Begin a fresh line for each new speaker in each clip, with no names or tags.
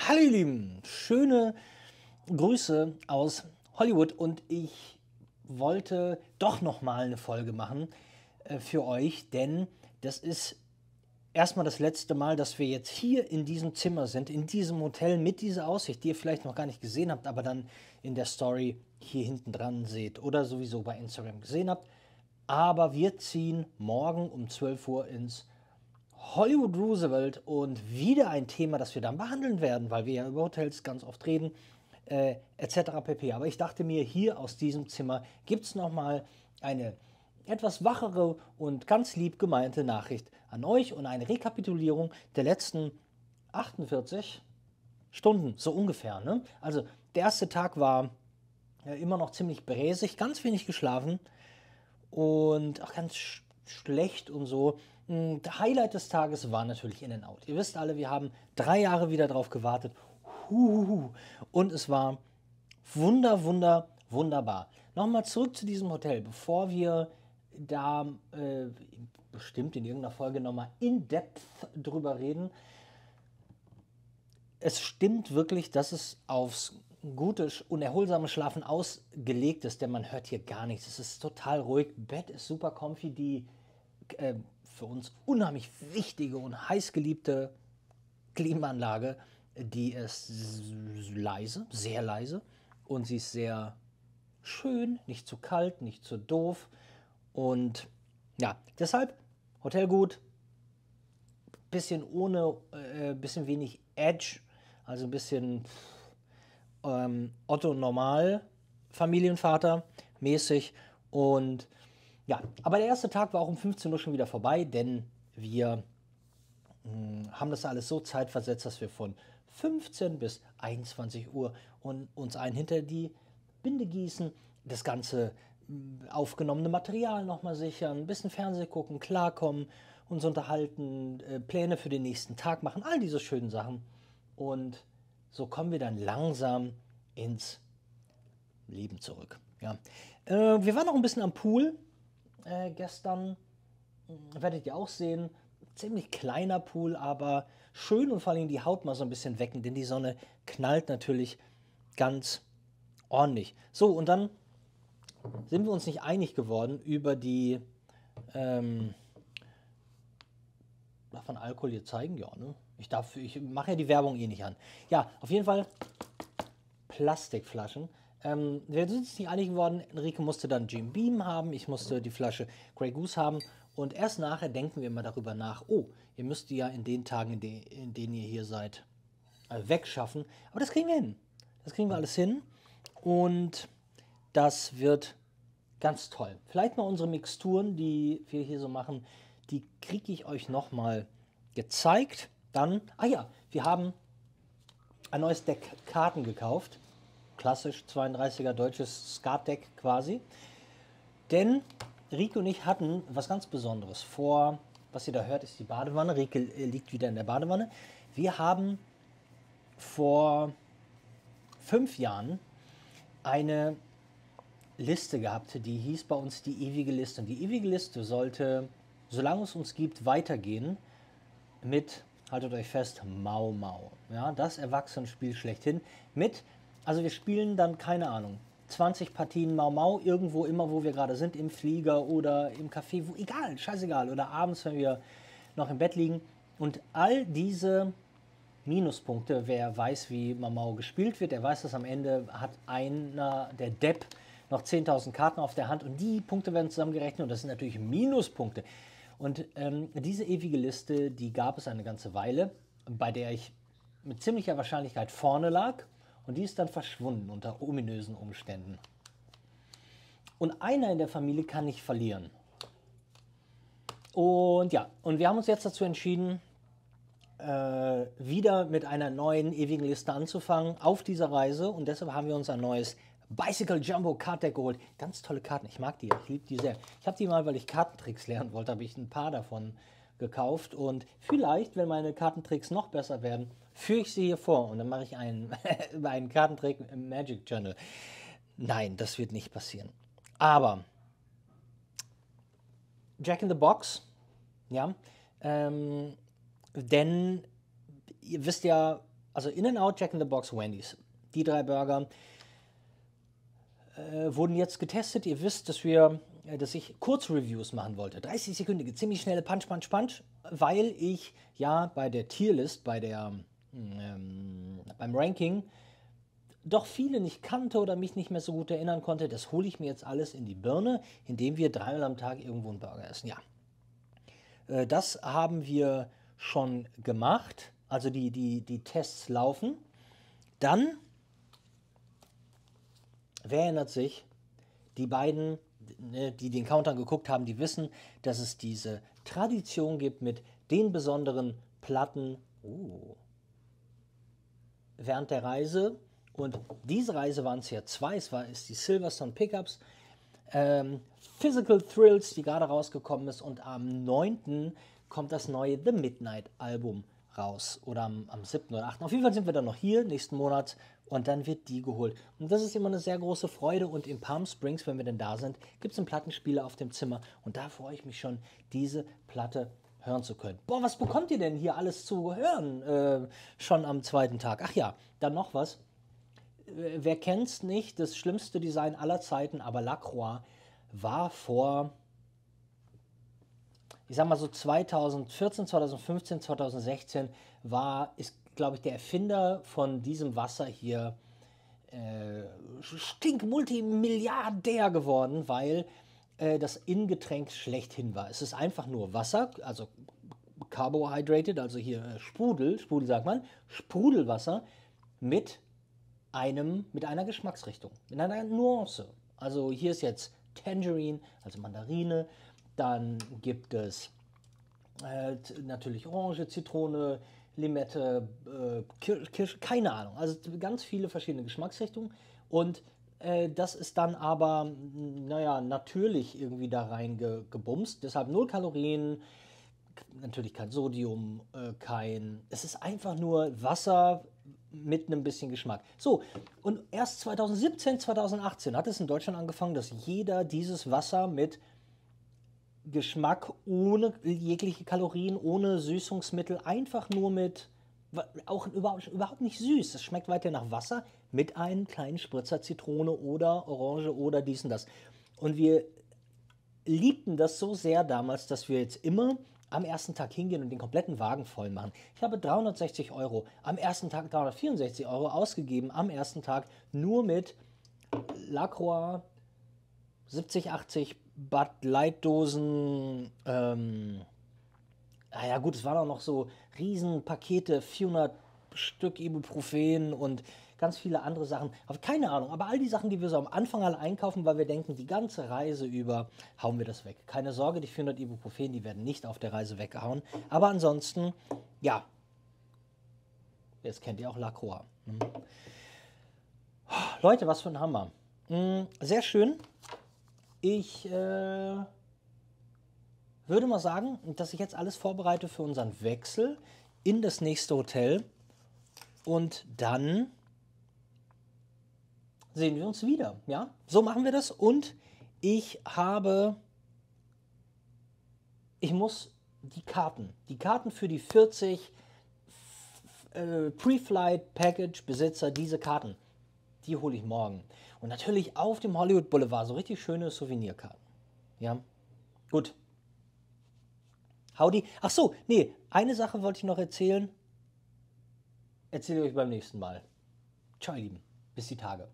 Hallo ihr Lieben, schöne Grüße aus Hollywood und ich wollte doch nochmal eine Folge machen für euch, denn das ist erstmal das letzte Mal, dass wir jetzt hier in diesem Zimmer sind, in diesem Hotel mit dieser Aussicht, die ihr vielleicht noch gar nicht gesehen habt, aber dann in der Story hier hinten dran seht oder sowieso bei Instagram gesehen habt. Aber wir ziehen morgen um 12 Uhr ins Hollywood Roosevelt und wieder ein Thema, das wir dann behandeln werden, weil wir ja über Hotels ganz oft reden, etc. pp. Aber ich dachte mir, hier aus diesem Zimmer gibt es nochmal eine etwas wachere und ganz lieb gemeinte Nachricht an euch und eine Rekapitulierung der letzten 48 Stunden, so ungefähr. Ne? Also der erste Tag war immer noch ziemlich bräsig, ganz wenig geschlafen und auch ganz schlecht und so. Der Highlight des Tages war natürlich In-N-Out. Ihr wisst alle, wir haben 3 Jahre wieder drauf gewartet. Huhuhu. Und es war wunderbar. Nochmal zurück zu diesem Hotel, bevor wir da bestimmt in irgendeiner Folge nochmal in depth drüber reden. Es stimmt wirklich, dass es aufs gute und erholsame Schlafen ausgelegt ist, denn man hört hier gar nichts. Es ist total ruhig, Bett ist super comfy, die für uns unheimlich wichtige und heiß geliebte Klimaanlage, die ist leise, sehr leise und sie ist sehr schön, nicht zu kalt, nicht zu doof und ja, deshalb Hotel gut, bisschen bisschen wenig Edge, also ein bisschen Otto Normal Familienvater mäßig und ja, aber der erste Tag war auch um 15 Uhr schon wieder vorbei, denn wir haben das alles so zeitversetzt, dass wir von 15 bis 21 Uhr uns hinter die Binde gießen, das ganze aufgenommene Material nochmal sichern, ein bisschen Fernsehen gucken, klarkommen, uns unterhalten, Pläne für den nächsten Tag machen, all diese schönen Sachen. Und so kommen wir dann langsam ins Leben zurück. Ja. Wir waren noch ein bisschen am Pool gestern, werdet ihr auch sehen. Ziemlich kleiner Pool, aber schön und vor allem die Haut mal so ein bisschen wecken, denn die Sonne knallt natürlich ganz ordentlich. So, und dann sind wir uns nicht einig geworden über die, darf man Alkohol hier zeigen? Ja, ne? Ich mache ja die Werbung eh nicht an. Ja, auf jeden Fall Plastikflaschen. Wir sind uns nicht einig geworden. Enrique musste dann Jim Beam haben, ich musste die Flasche Grey Goose haben. Und erst nachher denken wir immer darüber nach, oh, ihr müsst die ja in den Tagen, in denen ihr hier seid, wegschaffen. Aber das kriegen wir hin. Das kriegen wir alles hin. Und das wird ganz toll. Vielleicht mal unsere Mixturen, die wir hier so machen, die kriege ich euch nochmal gezeigt. Dann, wir haben ein neues Deck Karten gekauft. Klassisch 32er deutsches Skatdeck quasi. Denn Rieke und ich hatten was ganz Besonderes vor. Was ihr da hört, ist die Badewanne. Rieke liegt wieder in der Badewanne. Wir haben vor 5 Jahren eine Liste gehabt, die hieß bei uns die ewige Liste. Und die ewige Liste sollte, solange es uns gibt, weitergehen mit, haltet euch fest, Mau Mau. Ja, das Erwachsenenspiel schlechthin mit, also wir spielen dann, keine Ahnung, 20 Partien Mau Mau, irgendwo immer, wo wir gerade sind, im Flieger oder im Café, wo, egal, scheißegal, oder abends, wenn wir noch im Bett liegen. Und all diese Minuspunkte, wer weiß, wie Mau Mau gespielt wird, der weiß, dass am Ende hat einer, der Depp, noch 10.000 Karten auf der Hand und die Punkte werden zusammengerechnet und das sind natürlich Minuspunkte. Und diese ewige Liste, die gab es eine ganze Weile, bei der ich mit ziemlicher Wahrscheinlichkeit vorne lag und die ist dann verschwunden unter ominösen Umständen. Und einer in der Familie kann nicht verlieren. Und ja, und wir haben uns jetzt dazu entschieden, wieder mit einer neuen ewigen Liste anzufangen auf dieser Reise und deshalb haben wir uns ein neues Bicycle Jumbo Card Deck geholt. Ganz tolle Karten, ich mag die, ich liebe die sehr. Ich habe die mal, weil ich Kartentricks lernen wollte, habe ich ein paar davon gekauft und vielleicht, wenn meine Kartentricks noch besser werden, führe ich sie hier vor und dann mache ich einen Kartentrick im Magic Journal. Nein, das wird nicht passieren. Aber Jack in the Box, ja, denn ihr wisst ja, also In-N-Out, Jack in the Box, Wendy's. Die 3 Burger wurden jetzt getestet. Ihr wisst, dass ich Kurzreviews machen wollte. 30-sekündige, ziemlich schnelle Punch, Punch, Punch, weil ich ja bei der Tierlist, beim Ranking, doch viele nicht kannte oder mich nicht mehr so gut erinnern konnte. Das hole ich mir jetzt alles in die Birne, indem wir 3-mal am Tag irgendwo einen Burger essen. Ja, das haben wir schon gemacht. Also die Tests laufen. Dann, wer erinnert sich, die beiden, die den Countdown geguckt haben, die wissen, dass es diese Tradition gibt mit den besonderen Platten während der Reise. Und diese Reise waren es ja 2. Es ist die Silverstone Pickups, Physical Thrills, die gerade rausgekommen ist. Und am 9. kommt das neue The Midnight Album raus. Oder am 7. oder 8. Auf jeden Fall sind wir dann noch hier, nächsten Monat. Und dann wird die geholt. Und das ist immer eine sehr große Freude. Und in Palm Springs, wenn wir denn da sind, gibt es einen Plattenspieler auf dem Zimmer. Und da freue ich mich schon, diese Platte hören zu können. Boah, was bekommt ihr denn hier alles zu hören? Schon am 2. Tag. Ach ja, dann noch was. Wer kennt's nicht? Das schlimmste Design aller Zeiten, aber Lacroix war vor, ich sag mal so 2014, 2015, 2016 ist, glaube ich, der Erfinder von diesem Wasser hier Multimilliardär geworden, weil das Innengetränk schlechthin war. Es ist einfach nur Wasser, also carbohydrated, also hier Sprudel sagt man, Sprudelwasser mit einer Geschmacksrichtung, mit einer Nuance. Also hier ist jetzt Tangerine, also Mandarine, dann gibt es natürlich Orange, Zitrone, Limette, Kirsche, keine Ahnung. Also ganz viele verschiedene Geschmacksrichtungen und das ist dann aber, naja, natürlich irgendwie da rein gebumst. Deshalb 0 Kalorien, natürlich kein Sodium, es ist einfach nur Wasser mit einem bisschen Geschmack. So, und erst 2017, 2018 hat es in Deutschland angefangen, dass jeder dieses Wasser mit Geschmack, ohne jegliche Kalorien, ohne Süßungsmittel, einfach nur mit, auch überhaupt nicht süß, es schmeckt weiter nach Wasser, mit einem kleinen Spritzer Zitrone oder Orange oder dies und das. Und wir liebten das so sehr damals, dass wir jetzt immer am ersten Tag hingehen und den kompletten Wagen voll machen. Ich habe 360 €, am ersten Tag 364 € ausgegeben, am ersten Tag nur mit Lacroix, 70, 80 Bud Light Dosen, naja gut, es waren auch noch so Riesenpakete, 400 Stück Ibuprofen und ganz viele andere Sachen. Aber keine Ahnung, aber all die Sachen, die wir so am Anfang alle einkaufen, weil wir denken, die ganze Reise über hauen wir das weg. Keine Sorge, die 400 Ibuprofen, die werden nicht auf der Reise weggehauen. Aber ansonsten, ja, jetzt kennt ihr auch Lacroix. Leute, was für ein Hammer. Sehr schön. Ich würde mal sagen, dass ich jetzt alles vorbereite für unseren Wechsel in das nächste Hotel. Und dann sehen wir uns wieder. Ja, so machen wir das. Und ich muss die Karten für die 40 Pre-Flight Package Besitzer, diese Karten, die hole ich morgen. Und natürlich auf dem Hollywood Boulevard so richtig schöne Souvenirkarten. Ja, gut. Howdy. Ach so, nee, eine Sache wollte ich noch erzählen. Erzähle ich euch beim nächsten Mal. Ciao, ihr Lieben. Bis die Tage.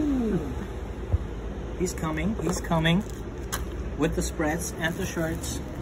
He's coming with the spreads and the shirts.